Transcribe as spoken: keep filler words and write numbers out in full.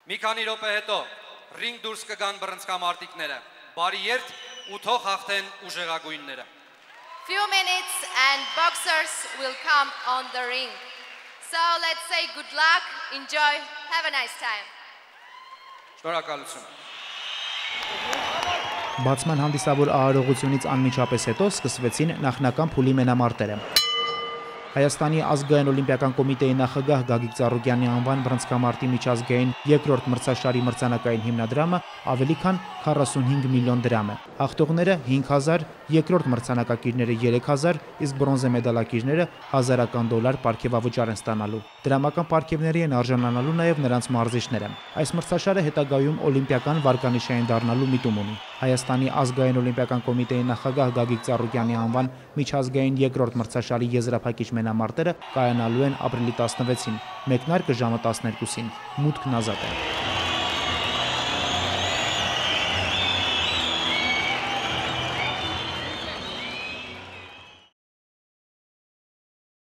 Մի քանի րոպե հետո ռինգ դուրս կգան բռնցքամարտիկները, բարի երթ ու թող հաղթեն ուժեղագույնները. Few minutes and boxers will come on the ring. So let's say good luck, enjoy, have a nice time. Շնորհակալություն. Բացման հանդիսավոր արարողությունից անմիջապես հետո սկսվեցին նախնական փուլի մենամարտերը։ Հայաստանի ազգային օլիմպիական կոմիտեի նախագահ Գագիկ Ծառուկյանի անվան բռնցքամարտի միջազգային երկրորդ մրցաշարի մրցանակային հիմնադրամը ավելի քան քառասունհինգ միլիոն դրամ է։ Հաղթողները հինգ հազար, երկրորդ մրցանակակիրները երեք հազար, իսկ բրոնզե մեդալակիրները հազարական դոլար պարգևավճար են ստանալու։ Դրամական պարգևների են արժանանալու նաև նրանց մարզիչները։ Այս մրցաշարը հետագայում օլիմպիական վարկանիշային դառնալու միտում ունի։ Հայաստանի ազգային օլիմպիական կոմիտեի նախագահ Գագիկ Ծառուկյանի անվան միջազգային երկրորդ մրցաշարի եզրափակիչ մենամարտերը կայանալու են ապրիլի տասնվեցին, մեկնարկը ժամը տասներկուսին, մուտքն ազատ է։